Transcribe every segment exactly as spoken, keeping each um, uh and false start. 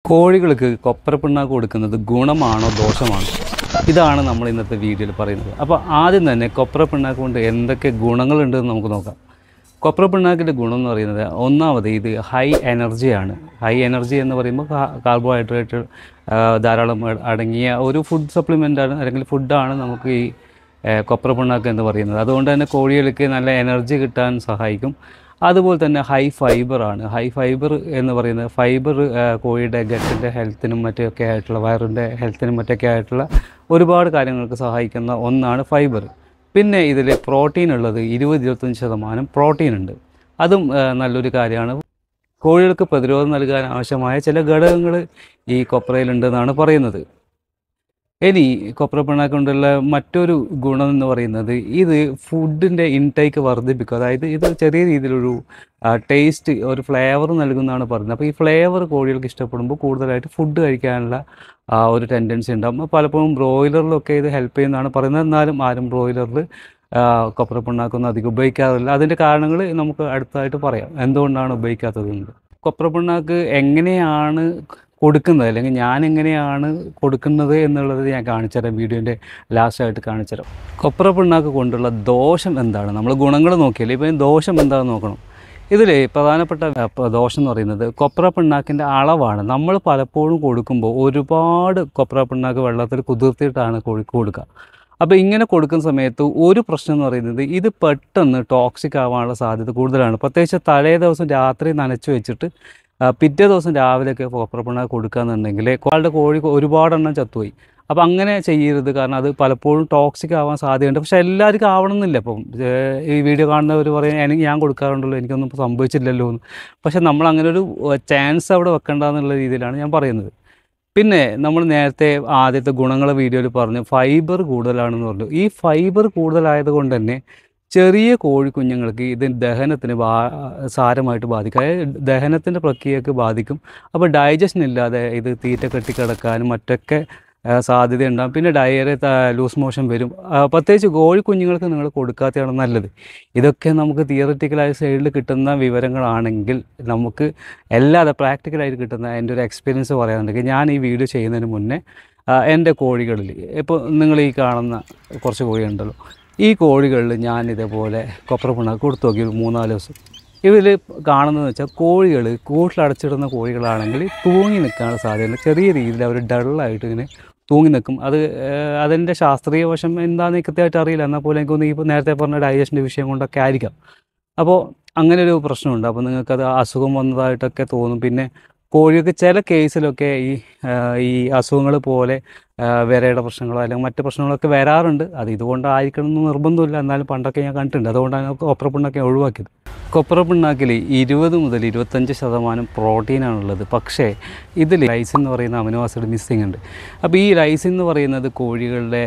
കോഴികൾക്ക് കൊപ്രപ്പിണ്ണാക്ക് കൊടുക്കുന്നത് ഗുണമാണോ ദോഷമാണോ? ഇതാണ് നമ്മൾ ഇന്നത്തെ വീഡിയോയിൽ പറയുന്നത്. അപ്പോൾ ആദ്യം തന്നെ കൊപ്രപ്പിണ്ണാക്ക് കൊണ്ട് എന്തൊക്കെ ഗുണങ്ങളുണ്ടെന്ന് നമുക്ക് നോക്കാം. കൊപ്രപ്പിണ്ണാക്കിൻ്റെ ഗുണം എന്ന് പറയുന്നത് ഒന്നാമത് ഇത് ഹൈ എനർജിയാണ്. ഹൈ എനർജി എന്ന് പറയുമ്പോൾ കാർബോഹൈഡ്രേറ്റ് ധാരാളം അടങ്ങിയ ഒരു ഫുഡ് സപ്ലിമെൻ്റാണ്, അല്ലെങ്കിൽ ഫുഡാണ് നമുക്ക് ഈ കൊപ്രപ്പിണ്ണാക്ക് എന്ന് പറയുന്നത്. അതുകൊണ്ട് തന്നെ കോഴികൾക്ക് നല്ല എനർജി കിട്ടാൻ സഹായിക്കും. അതുപോലെ തന്നെ ഹൈ ഫൈബറാണ്. ഹൈ ഫൈബർ എന്ന് പറയുന്നത് ഫൈബർ കോഴിയുടെ ഗട്ടിൻ്റെ ഹെൽത്തിനും മറ്റൊക്കെ ആയിട്ടുള്ള വയറിൻ്റെ ഹെൽത്തിനും മറ്റൊക്കെ ആയിട്ടുള്ള ഒരുപാട് കാര്യങ്ങൾക്ക് സഹായിക്കുന്ന ഒന്നാണ് ഫൈബർ. പിന്നെ ഇതിൽ പ്രോട്ടീൻ ഉള്ളത് ഇരുപത് ഇരുപത്തഞ്ച് ശതമാനം പ്രോട്ടീൻ ഉണ്ട്. അതും നല്ലൊരു കാര്യമാണ്. കോഴികൾക്ക് പ്രതിരോധം നൽകാൻ ആവശ്യമായ ചില ഘടകങ്ങൾ ഈ കൊപ്രയിലുണ്ടെന്നാണ് പറയുന്നത്. ഇനി കൊപ്രപ്പിണ്ണാക്ക് കൊണ്ടുള്ള മറ്റൊരു ഗുണം എന്ന് പറയുന്നത് ഇത് ഫുഡിൻ്റെ ഇൻടേക്ക് വർദ്ധിപ്പിക്കും. അതായത് ഇത് ചെറിയ രീതിയിലൊരു ടേസ്റ്റ്, ഒരു ഫ്ലേവർ നൽകുന്നതാണ് പറയുന്നത്. അപ്പോൾ ഈ ഫ്ലേവർ കോഴികൾക്ക് ഇഷ്ടപ്പെടുമ്പോൾ കൂടുതലായിട്ട് ഫുഡ് കഴിക്കാനുള്ള ഒരു ടെൻഡൻസി ഉണ്ടാകും. പലപ്പോഴും ബ്രോയിലറിലൊക്കെ ഇത് ഹെൽപ്പ് ചെയ്യുന്നതാണ് പറയുന്നത്. എന്നാലും ആരും ബ്രോയിലറിൽ കൊപ്രപ്പിണ്ണാക്കൊന്നും അധികം ഉപയോഗിക്കാറില്ല. അതിൻ്റെ കാരണങ്ങൾ നമുക്ക് അടുത്തായിട്ട് പറയാം, എന്തുകൊണ്ടാണ് ഉപയോഗിക്കാത്തതെന്ന്. കൊപ്രപ്പിണ്ണാക്ക് എങ്ങനെയാണ് കൊടുക്കുന്നത്, അല്ലെങ്കിൽ ഞാൻ എങ്ങനെയാണ് കൊടുക്കുന്നത് എന്നുള്ളത് ഞാൻ കാണിച്ചുതരാം, വീഡിയോൻ്റെ ലാസ്റ്റായിട്ട് കാണിച്ചുതരാം. കൊപ്രപ്പിണ്ണാക്ക് കൊണ്ടുള്ള ദോഷം എന്താണ്, നമ്മൾ ഗുണങ്ങൾ നോക്കിയാൽ ഇപ്പം ദോഷം എന്താണെന്ന് നോക്കണം. ഇതിൽ പ്രധാനപ്പെട്ട ദോഷം എന്ന് പറയുന്നത് കൊപ്രപ്പിണ്ണാക്കിൻ്റെ അളവാണ്. നമ്മൾ പലപ്പോഴും കൊടുക്കുമ്പോൾ ഒരുപാട് കൊപ്രപ്പിണ്ണാക്ക് വെള്ളത്തിൽ കുതിർത്തിയിട്ടാണ് കോഴിക്ക് കൊടുക്കുക. അപ്പോൾ ഇങ്ങനെ കൊടുക്കുന്ന സമയത്ത് ഒരു പ്രശ്നം എന്ന് പറയുന്നത് ഇത് പെട്ടെന്ന് ടോക്സിക് ആവാനുള്ള സാധ്യത കൂടുതലാണ്. പ്രത്യേകിച്ച് തലേ ദിവസം രാത്രി നനച്ച് വെച്ചിട്ട് പിറ്റേ ദിവസം രാവിലെയൊക്കെ കൊപ്രപ്പിണ്ണാക്ക് കൊടുക്കുകയെന്നുണ്ടെങ്കിൽ ആളുടെ കോഴി ഒരുപാടെണ്ണം ചത്തുപോയി. അപ്പോൾ അങ്ങനെ ചെയ്യരുത്, കാരണം അത് പലപ്പോഴും ടോക്സിക് ആവാൻ സാധ്യതയുണ്ട്. പക്ഷേ എല്ലാവർക്കും ആവണമെന്നില്ല. അപ്പം ഈ വീഡിയോ കാണുന്നവർ പറയും എനിക്ക് ഞാൻ കൊടുക്കാറുണ്ടല്ലോ, എനിക്കൊന്നും സംഭവിച്ചില്ലല്ലോ എന്ന്. പക്ഷേ നമ്മൾ അങ്ങനെ ഒരു ചാൻസ് അവിടെ വെക്കണ്ട എന്നുള്ള രീതിയിലാണ് ഞാൻ പറയുന്നത്. പിന്നെ നമ്മൾ നേരത്തെ ആദ്യത്തെ ഗുണങ്ങളെ വീഡിയോയിൽ പറഞ്ഞു ഫൈബർ കൂടുതലാണെന്ന് പറഞ്ഞു. ഈ ഫൈബർ കൂടുതലായത് കൊണ്ട് തന്നെ ചെറിയ കോഴിക്കുഞ്ഞുങ്ങൾക്ക് ഇത് ദഹനത്തിന് ബാ സാരമായിട്ട് ബാധിക്കും. അതായത് ദഹനത്തിൻ്റെ പ്രക്രിയയൊക്കെ ബാധിക്കും. അപ്പോൾ ഡൈജഷൻ ഇല്ലാതെ ഇത് തീറ്റ കെട്ടിക്കിടക്കാനും മറ്റൊക്കെ സാധ്യതയുണ്ടാകും. പിന്നെ ഡയറി, ലൂസ് മോഷൻ വരും. പ്രത്യേകിച്ച് കോഴിക്കുഞ്ഞുങ്ങൾക്ക് നിങ്ങൾ കൊടുക്കാത്തതാണ് നല്ലത്. ഇതൊക്കെ നമുക്ക് തിയററ്റിക്കലായ സൈഡിൽ കിട്ടുന്ന വിവരങ്ങളാണെങ്കിൽ നമുക്ക് അല്ലാതെ പ്രാക്ടിക്കലായിട്ട് കിട്ടുന്ന എൻ്റെ ഒരു എക്സ്പീരിയൻസ് പറയാനുണ്ടെങ്കിൽ, ഞാൻ ഈ വീഡിയോ ചെയ്യുന്നതിന് മുന്നേ എൻ്റെ കോഴികളിൽ ഇപ്പോൾ നിങ്ങൾ ഈ കാണുന്ന കുറച്ച് കോഴിയുണ്ടല്ലോ, ഈ കോഴികളിൽ ഞാൻ ഇതേപോലെ കൊപ്രപ്പിണ്ണാക്ക് കൊടുത്തു നോക്കി ഒരു മൂന്നാല് ദിവസം. ഇതിൽ കാണുന്നതെന്ന് വെച്ചാൽ കോഴികൾ കൂട്ടിലടച്ചിടുന്ന കോഴികളാണെങ്കിൽ തൂങ്ങി നിൽക്കാനുള്ള സാധ്യതയുണ്ട്. ചെറിയ രീതിയിൽ അവർ ഡള്ളായിട്ട് ഇങ്ങനെ തൂങ്ങി നിൽക്കും. അത് അതിൻ്റെ ശാസ്ത്രീയ വശം എന്താണെന്ന് കൃത്യമായിട്ട് അറിയില്ല. എന്നാൽ പോലും എനിക്കൊന്ന് ഇപ്പോൾ നേരത്തെ പറഞ്ഞ ഡൈജഷൻ്റെ വിഷയം കൊണ്ടൊക്കെ ആയിരിക്കാം. അപ്പോൾ അങ്ങനെ ഒരു പ്രശ്നമുണ്ട്. അപ്പോൾ നിങ്ങൾക്കത് അസുഖം വന്നതായിട്ടൊക്കെ തോന്നും. പിന്നെ കോഴിക്ക് ചില കേസിലൊക്കെ ഈ ഈ അസുഖങ്ങൾ പോലെ വിരയുടെ പ്രശ്നങ്ങളോ അല്ലെങ്കിൽ മറ്റ് പ്രശ്നങ്ങളൊക്കെ വരാറുണ്ട്. അത് ഇതുകൊണ്ടായിരിക്കണം എന്ന് നിർബന്ധമില്ല. എന്നാലും പണ്ടൊക്കെ ഞാൻ കണ്ടിട്ടുണ്ട്. അതുകൊണ്ടാണ് കൊപ്രപ്പിണ്ണാക്ക് ഒഴിവാക്കിയത്. കൊപ്രപ്പിണ്ണാക്കിൽ ഇരുപത് മുതൽ ഇരുപത്തഞ്ച് ശതമാനം പ്രോട്ടീനാണുള്ളത്. പക്ഷേ ഇതിൽ ലൈസിൻ എന്ന് പറയുന്ന അമിനോ ആസിഡ് മിസ്സിംഗ് ഉണ്ട്. അപ്പോൾ ഈ ലൈസിൻ എന്ന് പറയുന്നത് കോഴികളുടെ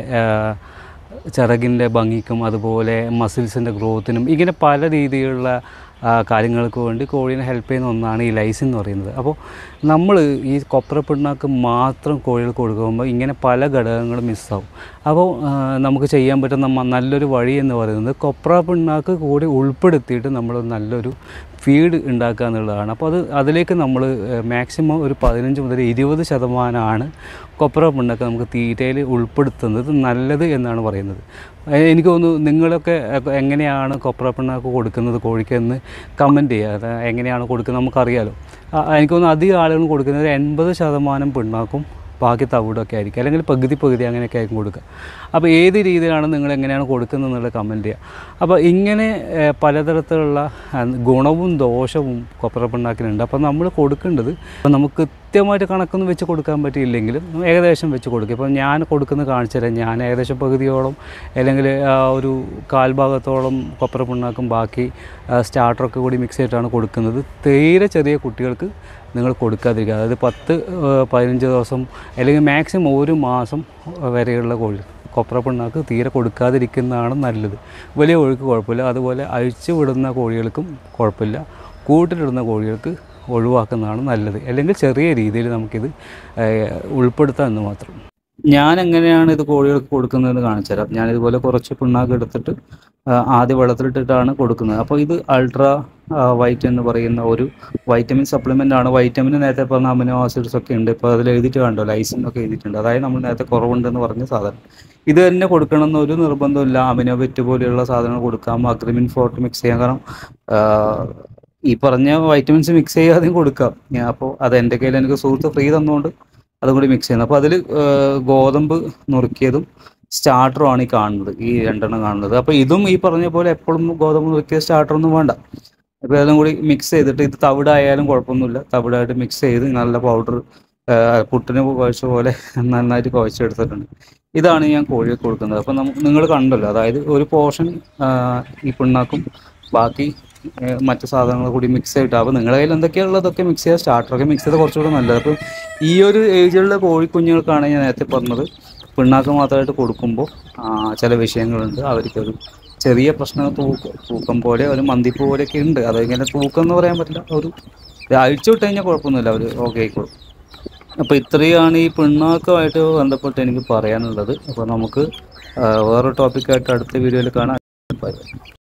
ചിറകിൻ്റെ ഭംഗിക്കും അതുപോലെ മസിൽസിൻ്റെ ഗ്രോത്തിനും ഇങ്ങനെ പല രീതിയിലുള്ള കാര്യങ്ങൾക്ക് വേണ്ടി കോഴീനെ ഹെൽപ്പ് ചെയ്യുന്ന ഒന്നാണ് ഈ ലൈസിൻ എന്ന് പറയുന്നത്. അപ്പോൾ നമ്മൾ ഈ കൊപ്രപ്പിണ്ണാക്ക് മാത്രം കോഴികൾക്ക് കൊടുക്കുമ്പോൾ ഇങ്ങനെ പല ഘടകങ്ങളും മിസ്സാവും. അപ്പോൾ നമുക്ക് ചെയ്യാൻ പറ്റുന്ന നല്ലൊരു വഴി എന്ന് പറയുന്നത് കൊപ്രപ്പിണ്ണാക്ക് കൂടി ഉൾപ്പെടുത്തിയിട്ട് നമ്മൾ നല്ലൊരു ഫീഡ് ഉണ്ടാക്കുക എന്നുള്ളതാണ്. അപ്പോൾ അത് അതിലേക്ക് നമ്മൾ മാക്സിമം ഒരു പതിനഞ്ച് മുതൽ ഇരുപത് ശതമാനമാണ് കൊപ്രപ്പിണ്ണാക്ക് നമുക്ക് തീറ്റയിൽ ഉൾപ്പെടുത്തുന്നത് നല്ലത് എന്നാണ് പറയുന്നത്. എനിക്ക് തോന്നുന്നു നിങ്ങളൊക്കെ എങ്ങനെയാണ് കൊപ്രപ്പിണ്ണാക്ക് കൊടുക്കുന്നത് കോഴിക്കെന്ന് കമൻറ്റ് ചെയ്യുക. അത് എങ്ങനെയാണ് കൊടുക്കുന്നത് നമുക്കറിയാലോ. എനിക്ക് തോന്നുന്നു അധികം ആളുകൾ കൊടുക്കുന്നത് എൺപത് ശതമാനം പിണ്ണാക്കും ബാക്കി തവിടൊക്കെ ആയിരിക്കും, അല്ലെങ്കിൽ പകുതി പകുതി അങ്ങനെയൊക്കെ ആയിരിക്കും കൊടുക്കുക. അപ്പോൾ ഏത് രീതിയിലാണ് നിങ്ങൾ എങ്ങനെയാണ് കൊടുക്കുന്നത് എന്നുള്ളത് കമൻറ്റ് ചെയ്യുക. അപ്പോൾ ഇങ്ങനെ പലതരത്തിലുള്ള ഗുണവും ദോഷവും കൊപ്രപ്പിണ്ണാക്കിനുണ്ട്. അപ്പോൾ നമ്മൾ കൊടുക്കേണ്ടത്, അപ്പോൾ നമുക്ക് കൃത്യമായിട്ട് കണക്കൊന്നും വെച്ച് കൊടുക്കാൻ പറ്റിയില്ലെങ്കിലും ഏകദേശം വെച്ച് കൊടുക്കുക. ഇപ്പോൾ ഞാൻ കൊടുക്കുന്നത് കാണിച്ചു തരാം. ഞാൻ ഏകദേശം പകുതിയോളം അല്ലെങ്കിൽ ഒരു കാൽഭാഗത്തോളം കൊപ്രപ്പിണ്ണാക്കും ബാക്കി സ്റ്റാർട്ടറൊക്കെ കൂടി മിക്സ് ചെയ്തിട്ടാണ് കൊടുക്കുന്നത്. തീരെ ചെറിയ കുട്ടികൾക്ക് നിങ്ങൾ കൊടുക്കാതിരിക്കുക. അതായത് പത്ത് പതിനഞ്ച് ദിവസം അല്ലെങ്കിൽ മാക്സിമം ഒരു മാസം വരെയുള്ള കോഴി കൊപ്രപ്പിണ്ണാക്ക് തീരെ കൊടുക്കാതിരിക്കുന്നതാണ് നല്ലത്. വലിയ കോഴിക്ക് കുഴപ്പമില്ല. അതുപോലെ അഴിച്ചു വിടുന്ന കോഴികൾക്കും കുഴപ്പമില്ല. കൂട്ടിലിടുന്ന കോഴികൾക്ക് ഒഴിവാക്കുന്നതാണ് നല്ലത്. അല്ലെങ്കിൽ ചെറിയ രീതിയിൽ നമുക്കിത് ഉൾപ്പെടുത്താമെന്ന് മാത്രം. ഞാൻ എങ്ങനെയാണ് ഇത് കോഴികൾക്ക് കൊടുക്കുന്നതെന്ന് കാണിച്ചു തരാം. ഞാനിതുപോലെ കുറച്ച് പിണ്ണാക്ക് എടുത്തിട്ട് ആ, ആദ്യം വെള്ളത്തിലിട്ടിട്ടാണ് കൊടുക്കുന്നത്. അപ്പോൾ ഇത് അൾട്രാ വൈറ്റ് എന്ന് പറയുന്ന ഒരു വൈറ്റമിൻ സപ്ലിമെൻ്റ് ആണ്. വൈറ്റമിൻ നേരത്തെ പറഞ്ഞ അമിനോ ആസിഡ്സ് ഒക്കെ ഉണ്ട്. ഇപ്പോൾ അതിൽ എഴുതിയിട്ട് കണ്ടോ, ലൈസിൻ ഒക്കെ എഴുതിയിട്ടുണ്ട്. അതായത് നമ്മൾ നേരത്തെ കുറവുണ്ടെന്ന് പറഞ്ഞ സാധനം ഇത് തന്നെ കൊടുക്കണമെന്ന് ഒരു നിർബന്ധമില്ല. അമിനോ വെറ്റ് പോലെയുള്ള സാധനങ്ങൾ കൊടുക്കാം, അഗ്രിമിൻ ഫോർട്ട് മിക്സ് ചെയ്യാം. കാരണം ആ, ഈ പറഞ്ഞ വൈറ്റമിൻസ് മിക്സ് ചെയ്യാതെയും കൊടുക്കാം. ഞാൻ അപ്പോൾ അത് എൻ്റെ കയ്യിൽ എനിക്ക് സുഹൃത്ത് ഫ്രീ തന്നുകൊണ്ട് അതും കൂടി മിക്സ് ചെയ്യുന്നത്. അപ്പോൾ അതിൽ ഗോതമ്പ് നുറുക്കിയതും സ്റ്റാർട്ടറുമാണ് ഈ കാണുന്നത്, ഈ രണ്ടെണ്ണം കാണുന്നത്. അപ്പോൾ ഇതും ഈ പറഞ്ഞ പോലെ എപ്പോഴും ഗോതമ്പ് നുറുക്കിയ സ്റ്റാർട്ടറൊന്നും വേണ്ട. അപ്പോൾ എല്ലാം കൂടി മിക്സ് ചെയ്തിട്ട്, ഇത് തവിടായാലും കുഴപ്പമൊന്നുമില്ല, തവിടായിട്ട് മിക്സ് ചെയ്ത് നല്ല പൗഡർ പുട്ടിന് കുഴച്ച പോലെ നന്നായിട്ട് കുഴച്ചെടുത്തിട്ടുണ്ട്. ഇതാണ് ഞാൻ കോഴിയെ കൊടുക്കുന്നത്. അപ്പോൾ നമുക്ക് നിങ്ങൾ കണ്ടല്ലോ, അതായത് ഒരു പോർഷൻ ഈ പിണ്ണാക്കും ബാക്കി ഏഹ് മറ്റു സാധനങ്ങൾ കൂടി മിക്സ് ചെയ്തിട്ട്. അപ്പോൾ നിങ്ങളുടെ കയ്യിൽ എന്തൊക്കെയുള്ളതൊക്കെ മിക്സ് ചെയ്യുക. സ്റ്റാർട്ടറൊക്കെ മിക്സ് ചെയ്ത് കുറച്ചുകൂടെ നല്ലത്. അപ്പം ഈ ഒരു ഏജിലുള്ള കോഴിക്കുഞ്ഞുങ്ങൾക്കാണ് ഞാൻ നേരത്തെ പറഞ്ഞത്, പിണ്ണാക്ക് മാത്രമായിട്ട് കൊടുക്കുമ്പോൾ ചില വിഷയങ്ങളുണ്ട്. അവർക്കൊരു ചെറിയ പ്രശ്നം, തൂക്കം തൂക്കം പോലെ ഒരു മന്തിപ്പ് പോലെയൊക്കെ ഉണ്ട്. അതിങ്ങനെ തൂക്കം എന്ന് പറയാൻ പറ്റില്ല, ഒരു അഴിച്ചു വിട്ട് കഴിഞ്ഞാൽ കുഴപ്പമൊന്നുമില്ല, അവർ ഓക്കെ ആയിക്കോളും. അപ്പോൾ ഇത്രയാണ് ഈ പിണ്ണാക്കുമായിട്ട് ബന്ധപ്പെട്ട് എനിക്ക് പറയാനുള്ളത്. അപ്പോൾ നമുക്ക് വേറൊരു ടോപ്പിക്കായിട്ട് അടുത്ത വീഡിയോയിൽ കാണാം. ബൈ.